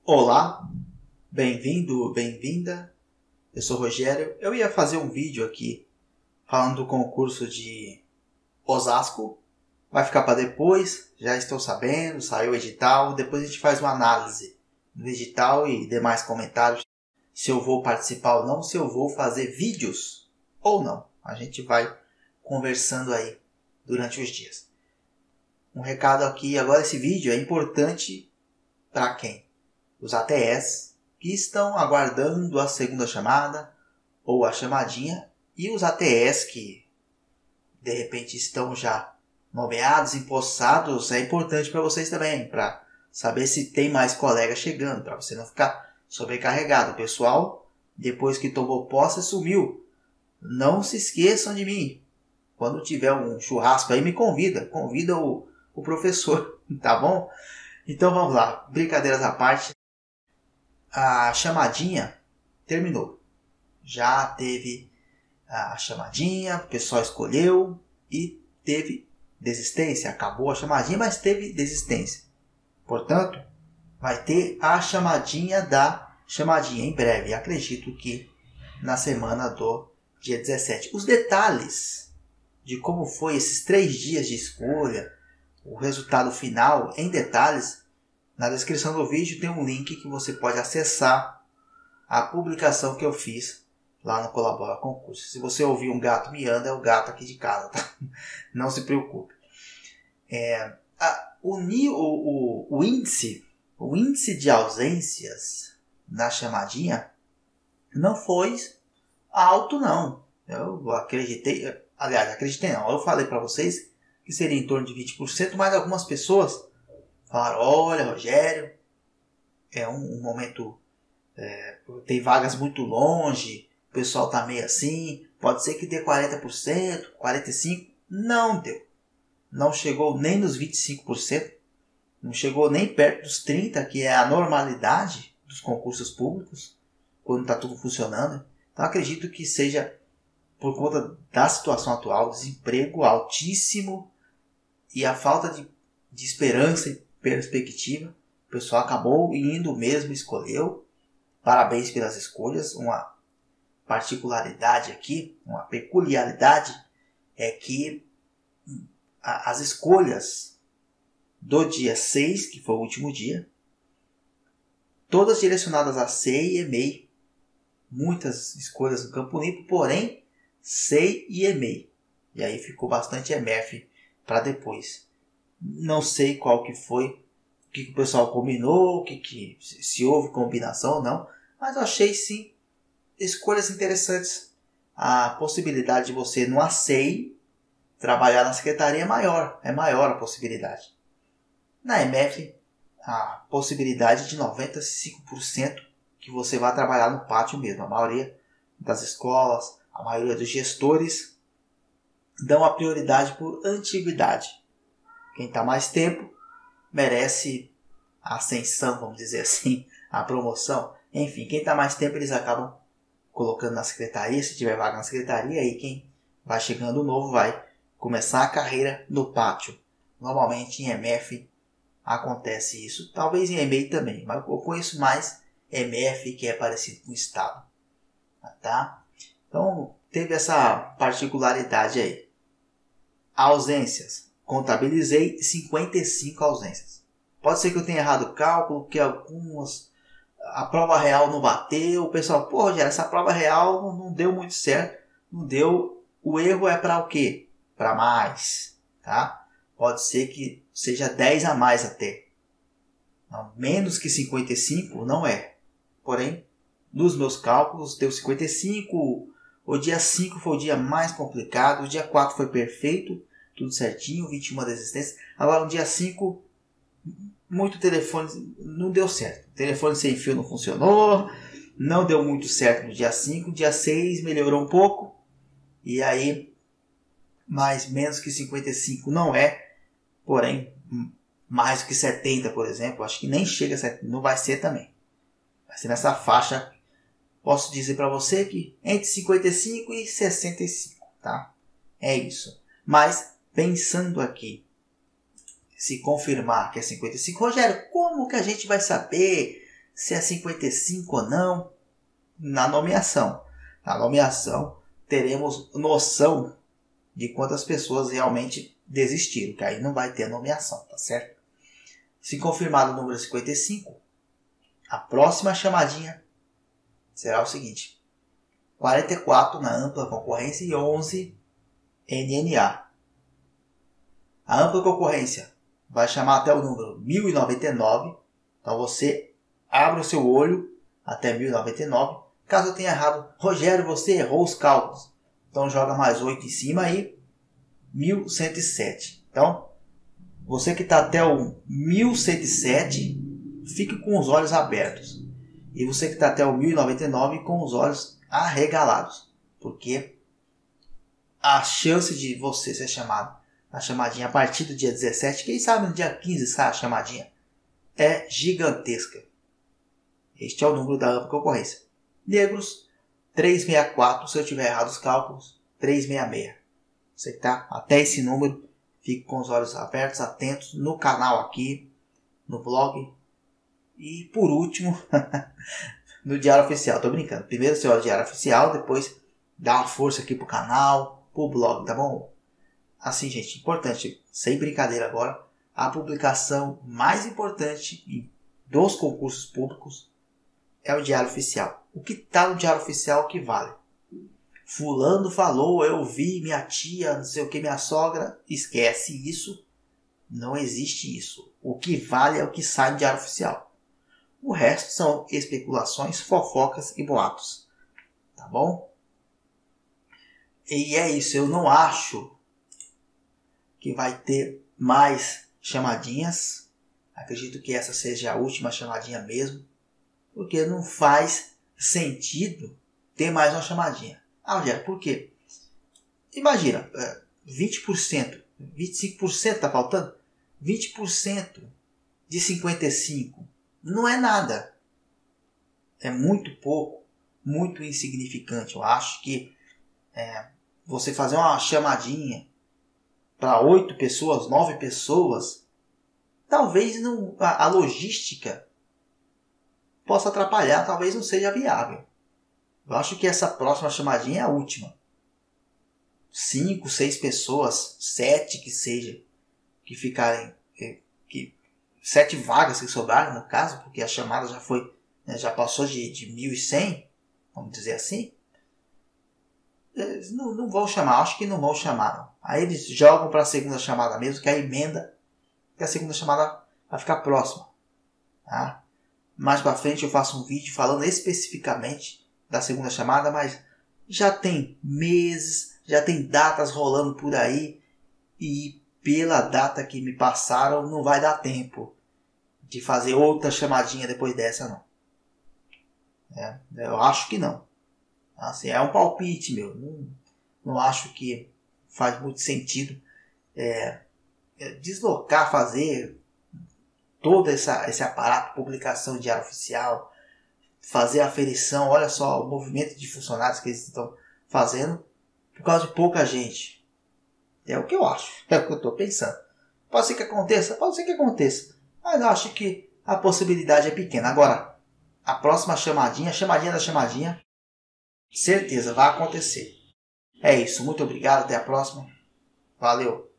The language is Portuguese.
Olá, bem-vindo, bem-vinda. Eu sou o Rogério. Eu ia fazer um vídeo aqui falando do concurso de Osasco. Vai ficar para depois, já estou sabendo, saiu o edital. Depois a gente faz uma análise do edital e demais comentários. Se eu vou participar ou não, se eu vou fazer vídeos ou não. A gente vai conversando aí durante os dias. Um recado aqui, agora esse vídeo é importante para quem? Os ATS que estão aguardando a segunda chamada ou a chamadinha e os ATS que de repente estão já nomeados, empossados, é importante para vocês também, para saber se tem mais colegas chegando, para você não ficar sobrecarregado. O pessoal, depois que tomou posse, sumiu. Não se esqueçam de mim. Quando tiver um churrasco aí, me convida o professor, tá bom? Então vamos lá, brincadeiras à parte. A chamadinha terminou. Já teve a chamadinha, o pessoal escolheu e teve desistência. Acabou a chamadinha, mas teve desistência. Portanto, vai ter a chamadinha da chamadinha em breve. Acredito que na semana do dia 17. Os detalhes de como foi esses 3 dias de escolha, o resultado final em detalhes, na descrição do vídeo tem um link que você pode acessar a publicação que eu fiz lá no Colabora Concurso. Se você ouvir um gato miando, é o gato aqui de casa, tá? Não se preocupe. O índice de ausências na chamadinha não foi alto, não. Eu acreditei não. Eu falei para vocês que seria em torno de 20%, mas algumas pessoas falaram: olha, Rogério, é um momento, tem vagas muito longe, o pessoal está meio assim, pode ser que dê 40%, 45%. Não deu. Não chegou nem nos 25%, não chegou nem perto dos 30%, que é a normalidade dos concursos públicos, quando está tudo funcionando. Então acredito que seja por conta da situação atual, desemprego altíssimo e a falta de esperança e perspectiva. O pessoal acabou indo mesmo, escolheu. Parabéns pelas escolhas. Uma particularidade aqui, uma peculiaridade é que as escolhas do dia 6, que foi o último dia, todas direcionadas a SEI e EMEI. Muitas escolhas no campo limpo, porém SEI e EMEI. E aí ficou bastante EMEF para depois. Não sei qual que foi, o que o pessoal combinou, se houve combinação ou não, mas eu achei sim escolhas interessantes. A possibilidade de você no ACEI trabalhar na secretaria é maior a possibilidade. Na EMEF, a possibilidade de 95% que você vai trabalhar no pátio mesmo. A maioria das escolas, a maioria dos gestores dão a prioridade por antiguidade. Quem está mais tempo merece a ascensão, vamos dizer assim, a promoção. Enfim, quem está mais tempo eles acabam colocando na secretaria. Se tiver vaga na secretaria, aí quem vai chegando novo vai começar a carreira no pátio. Normalmente em EMEF acontece isso. Talvez em EMEI também, mas eu conheço mais EMEF, que é parecido com o Estado. Tá? Então teve essa particularidade aí. Ausências. Contabilizei 55 ausências. Pode ser que eu tenha errado o cálculo, que a prova real não bateu. O pessoal, pô, Rogério, essa prova real não deu muito certo. Não deu. O erro é para o quê? Para mais. Tá? Pode ser que seja 10 a mais até. Não, menos que 55 não é. Porém, nos meus cálculos deu 55. O dia 5 foi o dia mais complicado. O dia 4 foi perfeito. Tudo certinho, 21 desistências. Agora no dia 5, muito telefone não deu certo. O telefone sem fio não funcionou. Não deu muito certo no dia 5. Dia 6 melhorou um pouco. E aí, mais menos que 55 não é. Porém, mais do que 70, por exemplo, acho que nem chega a 70. Não vai ser também. Vai ser nessa faixa. Posso dizer para você que entre 55 e 65, tá? É isso. Mas pensando aqui, se confirmar que é 55, Rogério, como que a gente vai saber se é 55 ou não na nomeação. Na nomeação teremos noção de quantas pessoas realmente desistiram, que aí não vai ter a nomeação, tá certo? Se confirmado o número 55, a próxima chamadinha será o seguinte: 44 na ampla concorrência e 11 NNA. A ampla concorrência vai chamar até o número 1099, então você abre o seu olho até 1099. Caso eu tenha errado, Rogério, você errou os cálculos, então joga mais 8 em cima aí, 1107. Então, você que está até o 1107, fique com os olhos abertos. E você que está até o 1099 com os olhos arregalados. Porque a chance de você ser chamado na chamadinha a partir do dia 17, quem sabe no dia 15 sai a chamadinha, é gigantesca. Este é o número da ampla concorrência. Negros, 364, se eu tiver errado os cálculos, 366. Você que está até esse número, fique com os olhos abertos, atentos no canal aqui, no blog. E por último, no Diário Oficial. Tô brincando. Primeiro você olha o Diário Oficial, depois dá uma força aqui pro canal, pro blog, tá bom? Assim, gente, importante, sem brincadeira agora, a publicação mais importante dos concursos públicos é o Diário Oficial. O que tá no Diário Oficial é o que vale. Fulano falou, eu vi, minha tia, não sei o que, minha sogra. Esquece isso. Não existe isso. O que vale é o que sai no Diário Oficial. O resto são especulações, fofocas e boatos. Tá bom? E é isso. Eu não acho que vai ter mais chamadinhas. Acredito que essa seja a última chamadinha mesmo. Porque não faz sentido ter mais uma chamadinha. Ah, Rogério, por quê? Imagina, 20%, 25% está faltando? 20% de 55 não é nada. É muito pouco, muito insignificante. Eu acho que você fazer uma chamadinha para 8 pessoas, 9 pessoas, talvez não, a logística possa atrapalhar, talvez não seja viável. Eu acho que essa próxima chamadinha é a última. 5, 6 pessoas, 7 que seja, que ficarem, 7 vagas que sobraram no caso, porque a chamada já foi, já passou de 1.100, vamos dizer assim. Eles não vão chamar, acho que não vão chamar. Não. Aí eles jogam para a segunda chamada mesmo, que é a emenda, que a segunda chamada vai ficar próxima. Tá? Mais para frente eu faço um vídeo falando especificamente da segunda chamada, mas já tem meses, já tem datas rolando por aí e pela data que me passaram não vai dar tempo de fazer outra chamadinha depois dessa não. Eu acho que não. Assim, é um palpite meu. Não acho que faz muito sentido deslocar, fazer todo esse aparato, publicação de diário oficial, fazer a aferição, olha só o movimento de funcionários que eles estão fazendo por causa de pouca gente. É o que eu acho, é o que eu estou pensando. Pode ser que aconteça, mas eu acho que a possibilidade é pequena. Agora, a próxima chamadinha, a chamadinha da chamadinha, certeza vai acontecer. É isso, muito obrigado, até a próxima. Valeu!